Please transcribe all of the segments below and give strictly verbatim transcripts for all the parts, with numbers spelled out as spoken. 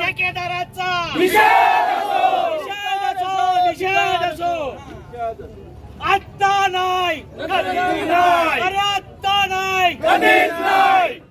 ठेकेदाराचा निषेध असो, निषेध असो. आत्ता नाही, कधीच नाही. अरे आत्ता नाही, कधीच नाही.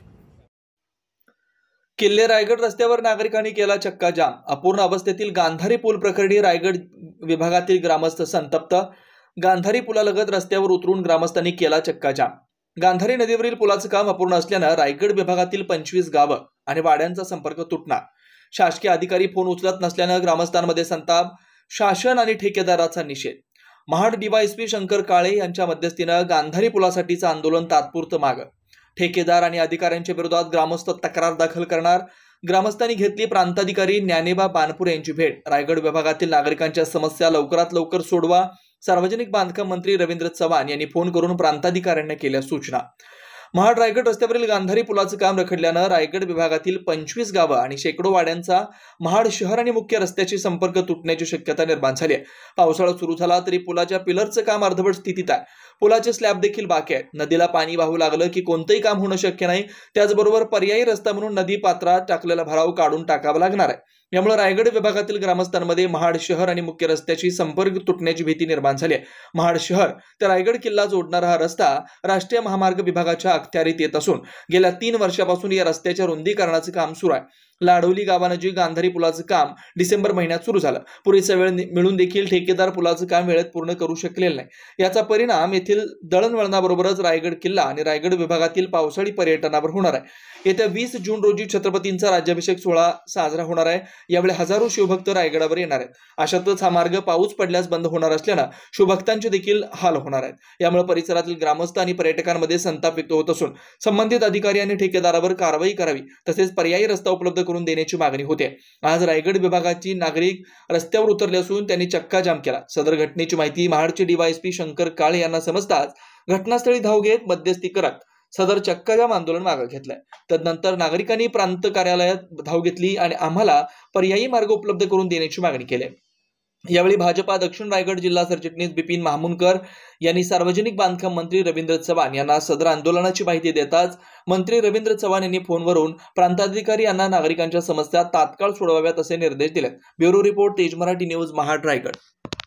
किल्ले रायगड रस्त्यावर नागरिकांनी केला चक्का जाम. अपूर्ण अवस्थेतील गांधारी पूल प्रकरणी रायगड विभागातील ग्रामस्थ संतप्त. गांधारी पुलालगत रस्त्यावर उतरून ग्रामस्थांनी केला चक्का जाम. गांधारी नदीवरील पुलाचं काम अपूर्ण असल्यानं रायगड विभागातील पंचवीस गावं आणि वाड्यांचा संपर्क तुटणार. शासकीय अधिकारी फोन उचलत नसल्यानं ग्रामस्थांमध्ये संताप. शासन आणि ठेकेदाराचा निषेध. महाड डीवायएसपी शंकर काळे यांच्या मध्यस्थीनं गांधारी पुलासाठीचं आंदोलन तात्पुरतं मागं. ठेकेदार आणि अधिकाऱ्यांच्या विरोधात ग्रामस्थ तक्रार दाखल करणार. ग्रामस्थांनी घेतली प्रांताधिकारी ज्ञानेबा बानपूर यांची भेट. रायगड विभागातील नागरिकांच्या समस्या लवकरात लवकर सोडवा. सार्वजनिक बांधकाम मंत्री रवींद्र चव्हाण यांनी फोन करून प्रांताधिकाऱ्यांना केल्या सूचना. महाड रायगड रस्त्यावरील गांधारी पुलाचं काम रखडल्यानं रायगड विभागातील पंचवीस गावं आणि शेकडो वाड्यांचा महाड शहर आणि मुख्य रस्त्याशी संपर्क तुटण्याची शक्यता निर्माण झाली आहे. पावसाळा सुरू झाला तरी पुलाच्या पिलरचं काम अर्धवट स्थितीत आहे. पुलाचे स्लॅब देखील बाकी आहेत. नदीला पाणी वाहू लागलं की कोणतंही काम होणं शक्य नाही. त्याचबरोबर पर्यायी रस्ता म्हणून नदी पात्रात टाकलेला भराव काढून टाकावा लागणार आहे. यामुळे रायगड विभागातील ग्रामस्थांमध्ये महाड शहर आणि मुख्य रस्त्याशी संपर्क तुटण्याची भीती निर्माण झाली आहे. महाड शहर ते रायगड किल्ला जोडणारा हा रस्ता राष्ट्रीय महामार्ग विभागाच्या अखत्यारीत येत असून गेल्या तीन वर्षापासून या रस्त्याच्या रुंदीकरणाचं काम सुरू आहे. लाडोली गावानजीक गांधारी पुलाचं काम डिसेंबर महिन्यात सुरू झालं. पुरेसा वेळ मिळून देखील ठेकेदार पुलाचं काम वेळेत पूर्ण करू शकलेलं नाही. याचा परिणाम येथील दळणवळणाबरोबरच रायगड किल्ला आणि रायगड विभागातील पावसाळी पर्यटनावर होणार आहे. येत्या वीस जून रोजी छत्रपतींचा राज्याभिषेक सोहळा साजरा होणार आहे. यावेळी हजारो शिवभक्त रायगडावर येणार आहेत. अशातच हा मार्ग पाऊस पडल्यास बंद होणार असल्यानं शिवभक्तांचे देखील हाल होणार आहेत. यामुळे परिसरातील ग्रामस्थ आणि पर्यटकांमध्ये संताप व्यक्त होत असून संबंधित अधिकारी आणि ठेकेदारावर कारवाई करावी तसेच पर्यायी रस्ता उपलब्ध करून देण्याची मागणी होते. आज रायगड विभागाची नागरिक रस्त्यावर उतरले असून त्यांनी चक्का जाम केला. सदर घटनेची माहिती महाडचे डीवायएसपी शंकर काळे यांना समजताच घटनास्थळी धाव घेत मध्यस्थी करत सदर चक्का जाम आंदोलन मागे घेतलंय. तदनंतर नागरिकांनी प्रांत कार्यालयात धाव घेतली आणि आम्हाला पर्यायी मार्ग उपलब्ध करून देण्याची मागणी केली. यावेळी भाजपा दक्षिण रायगड जिल्हा सरचिटणीस बिपिन महामुनकर यांनी सार्वजनिक बांधकाम मंत्री रवींद्र चव्हाण यांना सदर आंदोलनाची माहिती देताच मंत्री रवींद्र चव्हाण यांनी फोनवरून प्रांताधिकारी यांना नागरिकांच्या समस्या तात्काळ सोडवाव्यात असे निर्देश दिले. ब्युरो रिपोर्ट तेज मराठी न्यूज महाड रायगड.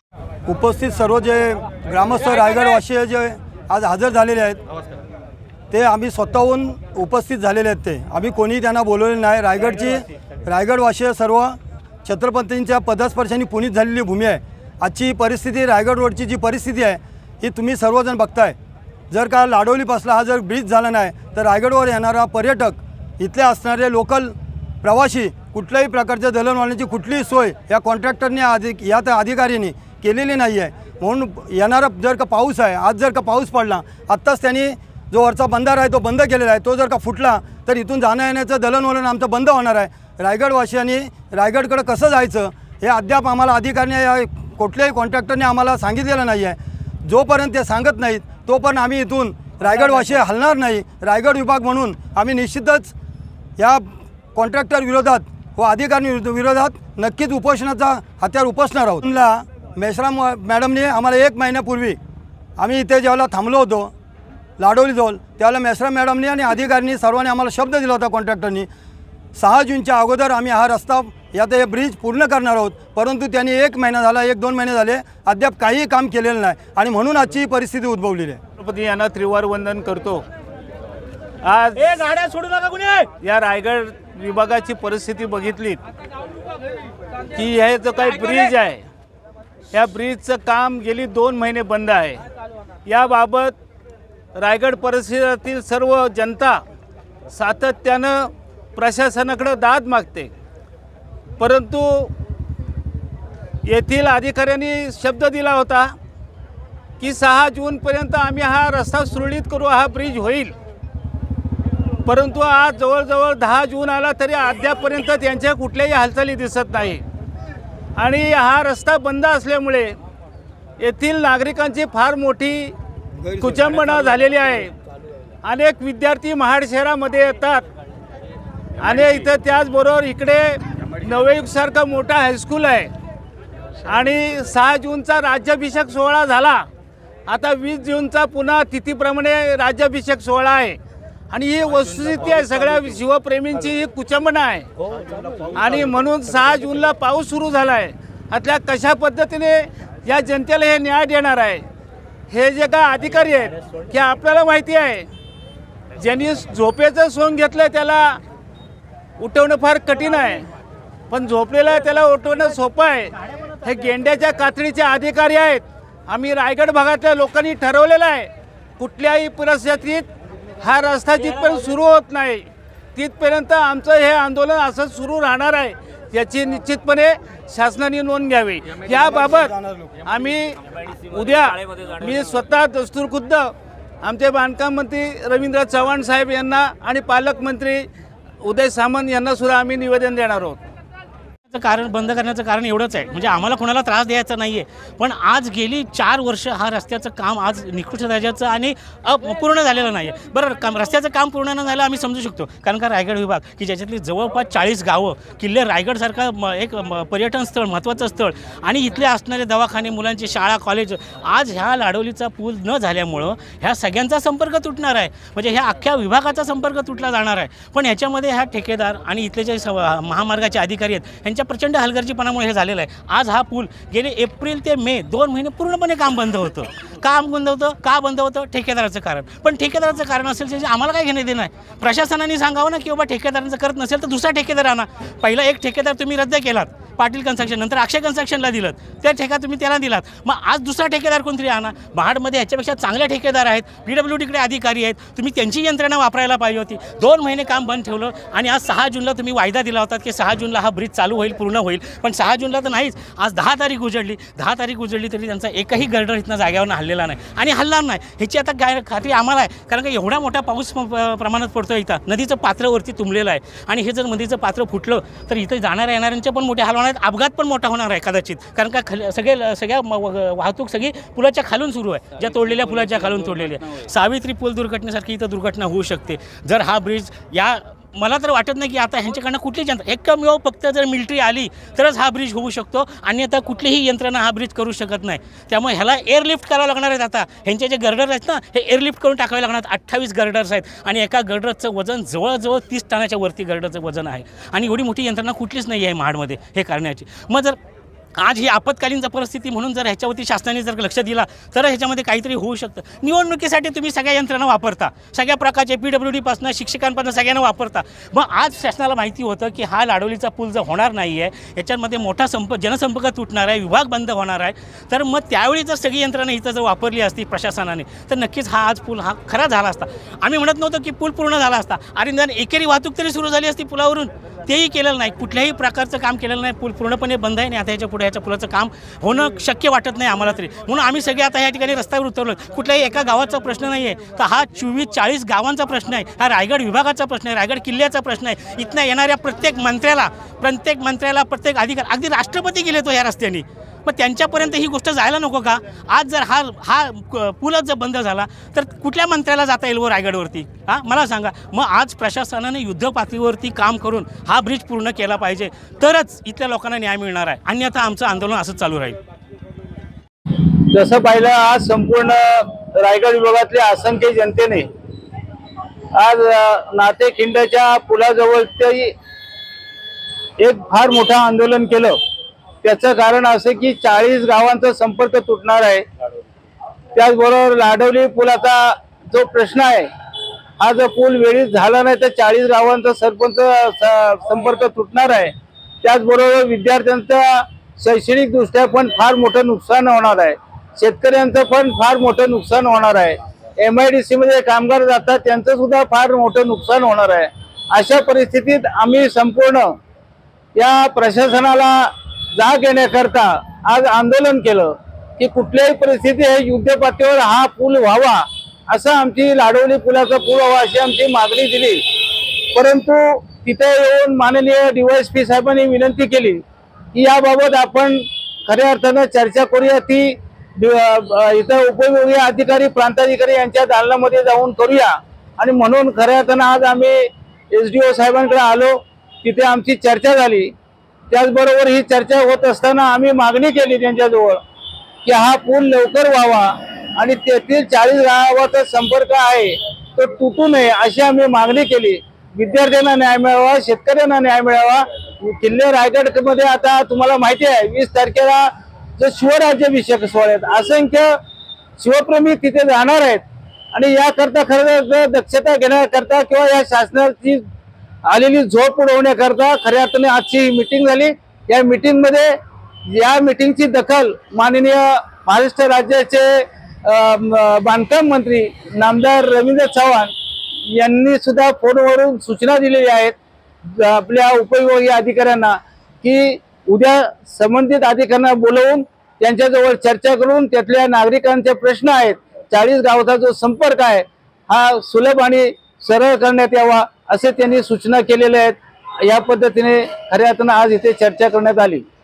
उपस्थित सर्व जे ग्रामस्थ रायगडवासी जे आज हजर झालेले आहेत ते आम्ही स्वतःहून उपस्थित झालेले आहेत. ते आम्ही कोणी त्यांना बोलवले नाही. रायगडची रायगडवासी सर्व छत्रपतींच्या पदस्पर्शांनी पुनीत झालेली भूमी आहे. आजची परिस्थिती रायगड रोडची जी परिस्थिती आहे ही तुम्ही सर्वजण बघताय. जर का लाडोलीपासला हा जर ब्रिज झाला नाही तर रायगडवर येणारा पर्यटक इथले असणारे लोकल प्रवासी कुठल्याही प्रकारच्या दळणवळणाची कुठलीही सोय या कॉन्ट्रॅक्टरने अधिक या त्या अधिकाऱ्यांनी केलेली नाही आहे. म्हणून येणारा जर का पाऊस आहे, आज जर का पाऊस पडला, आत्ताच त्यांनी जो वरचा बंधारा आहे तो बंद केलेला आहे, तो जर का फुटला तर इथून जाण्या येण्याचं दळणवळण आमचं बंद होणार आहे. रायगडवासियांनी रायगडकडे कसं जायचं हे अद्याप आम्हाला अधिकाऱ्याने या कुठल्याही कॉन्ट्रॅक्टरने आम्हाला सांगितलेलं नाही आहे. जोपर्यंत ते सांगत नाहीत तोपर्यंत आम्ही इथून रायगडवासी हलणार नाही. रायगड विभाग म्हणून आम्ही निश्चितच या कॉन्ट्रॅक्टर विरोधात व अधिकारी विरोधात नक्कीच उपोषणाचा हत्यार उपसणार आहोत. मेश्राम मॅडमने आम्हाला एक महिन्यापूर्वी आम्ही इथे जेव्हा थांबलो होतो लाडोलीजवळ त्यावेळेला मेश्राम मॅडमने आणि अधिकाऱ्यांनी सर्वांनी आम्हाला शब्द दिला होता कॉन्ट्रॅक्टरनी सहा जूनच्या अगोदर आम्ही हा रस्ता यात हे ब्रिज पूर्ण करणार आहोत. परंतु त्यांनी एक महिना झाला, एक दोन महिने झाले अद्याप काहीही काम केलेलं नाही आणि म्हणून आजची परिस्थिती उद्भवलेली आहे. छत्रपती यांना त्रिवार वंदन करतो. आज ए गाड्या सोडू नका कुणी. या रायगड विभागाची परिस्थिती बघितली की हे जो काही ब्रिज आहे या ब्रिजचं काम गेली दोन महिने बंद आहे. याबाबत रायगड परिसरातील सर्व जनता सातत्यानं प्रशासनाकडे दाद मागते. परंतु येथील अधिकाऱ्यांनी शब्द दिला होता की सहा जूनपर्यंत आम्ही हा रस्ता सुरळीत करू, हा ब्रिज होईल. परंतु आज जवळजवळ दहा जून आला तरी अद्यापपर्यंत त्यांच्या कुठल्याही हालचाली दिसत नाही आणि हा रस्ता बंद असल्यामुळे येथील नागरिकांची फार मोठी कुचंबना झालेली आहे. अनेक विद्यार्थी महाड शहरामध्ये येतात आणि इथं त्याचबरोबर इकडे नवयुगसारखं मोठा हायस्कूल आहे आणि सहा जूनचा राज्याभिषेक सोहळा झाला. आता वीस जूनचा पुन्हा तिथीप्रमाणे राज्याभिषेक सोहळा आहे आणि ही वस्तुस्थिती आहे, सगळ्या शिवप्रेमींची ही कुचंबना आहे. आणि म्हणून सहा जूनला पाऊस सुरू झाला आहे. आता कशा पद्धतीने या जनतेला हे न्याय देणार आहे, हे जे काय अधिकारी आहेत की आपल्याला माहिती आहे, ज्यांनी झोपेचं सोंग घेतलं त्याला उठवणं फार कठीण आहे, पण झोपलेला त्याला उठवणं सोपं आहे. हे गेंड्याच्या कातडीचे अधिकारी आहेत. आम्ही रायगड भागातल्या लोकांनी ठरवलेलं आहे, कुठल्याही परिस्थितीत हा रस्ता जिथपर्यंत सुरू होत नाही तिथपर्यंत आमचं हे आंदोलन असंच सुरू राहणार आहे, याची निश्चितपणे शासनाने नोंद घ्यावी. याबाबत आम्ही उद्या मी स्वतः दस्तूरखुद्द आमचे बांधकाम मंत्री रवींद्र चव्हाण साहेब यांना आणि पालकमंत्री उदय सामंत यांना सुद्धा आम्ही निवेदन देणार आहोत. कारण बंद करण्याचं कारण एवढंच आहे, म्हणजे आम्हाला कोणाला त्रास द्यायचा नाही आहे, पण आज गेली चार वर्ष हा रस्त्याचं काम आज निकृष्ट दर्जाचं आणि अपूर्ण झालेलं नाही आहे. बरं, काम रस्त्याचं काम पूर्ण न झालं आम्ही समजू शकतो, कारण का रायगड विभाग की ज्याच्यातली जवळपास चाळीस गावं, किल्ले, रायगडसारखा म एक म पर्यटन स्थळ, महत्त्वाचं स्थळ आणि इथले असणारे दवाखाने, मुलांची शाळा, कॉलेज, आज ह्या लाडवलीचा पूल न झाल्यामुळं ह्या सगळ्यांचा संपर्क तुटणार आहे, म्हणजे ह्या अख्ख्या विभागाचा संपर्क तुटला जाणार आहे. पण ह्याच्यामध्ये ह्या ठेकेदार आणि इथले जे महामार्गाचे अधिकारी आहेत यांच्या प्रचंड हलगर्जीपणामुळे हे झालेलं आहे. आज हा पूल गेले एप्रिल ते मे दोन महिने पूर्णपणे काम बंद होतं. काम बंद होतं का बंद होतं? ठेकेदाराचं कारण. पण ठेकेदाराचं कारण असेल त्याचे आम्हाला काय घेणं देणं आहे? प्रशासनाने सांगावं ना की बाबा ठेकेदारांचं करत नसेल तर दुसरा ठेकेदार आणा. पहिला एक ठेकेदार तुम्ही रद्द केलात, पाटील कन्स्ट्रक्शन, नंतर अक्षय कन्स्ट्रक्शनला दिलं, त्या ठेका तुम्ही त्याला दिलात, मग आज दुसरा ठेकेदार कोणतरी आणा. महाडमध्ये ह्याच्यापेक्षा चांगले ठेकेदार आहेत, पी डब्ल्यू डीकडे अधिकारी आहेत, तुम्ही त्यांची यंत्रणा वापरायला पाहिजे होती. दोन महिने काम बंद ठेवलं आणि आज सहा जूनला तुम्ही वायदा दिला होता की सहा जूनला हा ब्रिज चालू होईल, पूर्ण होईल, पण सहा जूनला तर नाहीच. आज दहा तारीख उजडली, दहा तारीख उजडली तरी त्यांचा एकही गर्डर इथनं जाग्यावरून हल्लेला नाही आणि हलणार नाही ह्याची आता काय खात्री आम्हाला आहे, कारण का एवढा मोठा पाऊस प्रमाणात पडतो इथं, नदीचं पात्र वरती तुंबलेलं आहे आणि हे जर नदीचं पात्र फुटलं तर इथं जाणाऱ्या येणाऱ्यांचे पण मोठे हाल होणार आहेत, अपघात पण मोठा होणार आहे कदाचित, कारण का खल सगळे सगळ्या वाहतूक सगळी पुलाच्या खालून सुरू आहे, ज्या तोडलेल्या पुलाच्या खालून तोडलेली आहे. सावित्री पूल दुर्घटनेसारखी इथं दुर्घटना होऊ शकते जर हा ब्रिज, या मला तर वाटत नाही की आता ह्यांच्याकडनं कुठलीच यंत्रणा, एकमेव फक्त जर मिलिटरी आली तरच हा ब्रिज होऊ शकतो, अन्यथा कुठलीही यंत्रणा हा ब्रिज करू शकत नाही. त्यामुळे ह्याला एअरलिफ्ट करावं लागणार आहेत. आता ह्यांचे जे गर्डर आहेत ना, हे एअरलिफ्ट करून टाकावे लागणार. अठ्ठावीस गर्डर्स आहेत आणि एका गर्डरचं वजन जवळजवळ तीस टनाच्या वरती गर्डरचं वजन आहे आणि एवढी मोठी यंत्रणा कुठलीच नाही आहे महाडमध्ये हे करण्याची. मग जर आज ही आपत्कालीन परिस्थिती म्हणून जर ह्याच्यावरती शासनाने जर लक्ष दिला तर ह्याच्यामध्ये काहीतरी होऊ शकतं. निवडणुकीसाठी तुम्ही सगळ्या यंत्रणा वापरता, सगळ्या प्रकारचे पी डब्ल्यू डीपासून शिक्षकांपासून सगळ्यांना वापरता. मग आज शासनाला माहिती होतं की हा लाडवलीचा पूल जर होणार नाही आहे, याच्यामध्ये मोठा संप जनसंपर्क तुटणार आहे, विभाग बंद होणार आहे, तर मग त्यावेळी जर सगळी यंत्रणा इथं जर वापरली असती प्रशासनाने तर नक्कीच हा आज पूल हा खरा झाला असता. आम्ही म्हणत नव्हतो की पूल पूर्ण झाला असता, आणि निदान एकेरी वाहतूक तरी सुरू झाली असती पुलावरून, तेही केलेलं नाही. कुठल्याही प्रकारचं काम केलेलं नाही. पूल पूर्णपणे बंद आहे आणि आता ह्याच्या पुढे ह्याच्या पुलाचं काम होणं शक्य वाटत नाही आम्हाला तरी. म्हणून आम्ही सगळे आता या ठिकाणी रस्त्यावर उतरलो. कुठल्याही एका गावाचा प्रश्न नाही आहे, तर हा चोवीस चाळीस गावांचा प्रश्न आहे, हा रायगड विभागाचा प्रश्न आहे, रायगड किल्ल्याचा प्रश्न आहे. इथनं येणाऱ्या प्रत्येक मंत्र्याला प्रत्येक मंत्र्याला प्रत्येक अधिकारी, अगदी राष्ट्रपती गेले तो ह्या रस्त्याने, मग त्यांच्यापर्यंत ही गोष्ट जायला नको का? आज जर हा हा पूलच जर बंद झाला तर कुठल्या मंत्र्याला जाता येईल व रायगडवरती? हां मला सांगा. मग आज प्रशासनाने युद्ध पातळीवरती काम करून हा ब्रिज पूर्ण केला पाहिजे, तरच इथल्या लोकांना न्याय मिळणार आहे, अन्यथा आमचं आंदोलन असंच चालू राहील. जसं पाहिलं, आज संपूर्ण रायगड विभागातल्या असंख्य जनतेने आज नातेखिंडाच्या पुलाजवळ एक फार मोठं आंदोलन केलं. त्याचं कारण असं की चाळीस गावांचा संपर्क तुटणार आहे. त्याचबरोबर लाडवली पुलाचा जो प्रश्न आहे, हा जर पूल वेळीच झाला नाही तर चाळीस गावांचा सरपंच संपर्क तुटणार आहे. त्याचबरोबर विद्यार्थ्यांचा शैक्षणिक दृष्ट्या पण फार मोठं नुकसान होणार आहे. शेतकऱ्यांचं पण फार मोठं नुकसान होणार आहे. एम आय डी सी मध्ये कामगार जातात त्यांचं सुद्धा फार मोठं नुकसान होणार आहे. अशा परिस्थितीत आम्ही संपूर्ण या प्रशासनाला जाग येण्याकरता आज आंदोलन केलं की कुठल्याही परिस्थिती हे युद्ध पातळीवर हा पूल व्हावा, असं आमची लाडवली पुलाचा पूल व्हावा अशी आमची मागणी दिली. परंतु तिथे येऊन माननीय डीवायएसपी साहेबांनी विनंती केली की याबाबत आपण खऱ्या अर्थानं चर्चा करूया, ती इथं उपविभागीय अधिकारी प्रांताधिकारी यांच्या दालनामध्ये जाऊन करूया. आणि म्हणून खऱ्या अर्थानं आज आम्ही एस डी ओ साहेबांकडे आलो, तिथे आमची चर्चा झाली. त्याचबरोबर ही चर्चा होत असताना आम्ही मागणी केली त्यांच्याजवळ की हा पूल लवकर व्हावा आणि तेथील चाळीस गावाचा संपर्क आहे तो तुटू नये अशी आम्ही मागणी केली। विद्यार्थ्यांना न्याय मिळावा, शेतकऱ्यांना न्याय मिळावा। किल्ले रायगड मध्ये आता तुम्हाला माहिती आहे वीस तारखेला जो शिवराज्याभिषेक सोहळा आहेत, असंख्य शिवप्रेमी तिथे जाणार आहेत आणि याकरता खरं दक्षता घेण्याकरता किंवा या शासनाची आलेली झोप उडवण्याकरता खऱ्या अर्थाने आजची ही मीटिंग झाली। या मीटिंग मध्ये या मीटिंगची दखल माननीय महाराष्ट्र राज्याचे बांधकाम मंत्री नामदार रवींद्र चव्हाण यांनी सुद्धा फोनवरून सूचना दिलेल्या आहेत आपल्या उपविभागीय अधिकाऱ्यांना की उद्या संबंधित अधिकाऱ्यांना बोलवून त्यांच्याजवळ चर्चा करून त्यातल्या नागरिकांचे प्रश्न आहेत, चाळीस गावाचा जो संपर्क आहे हा सुलभ आणि सरळ करण्यात यावा असे त्यांनी सूचना केलेल्या आहेत। या पद्धतीने खऱ्या अर्थाने आज इथे चर्चा करण्यात आली।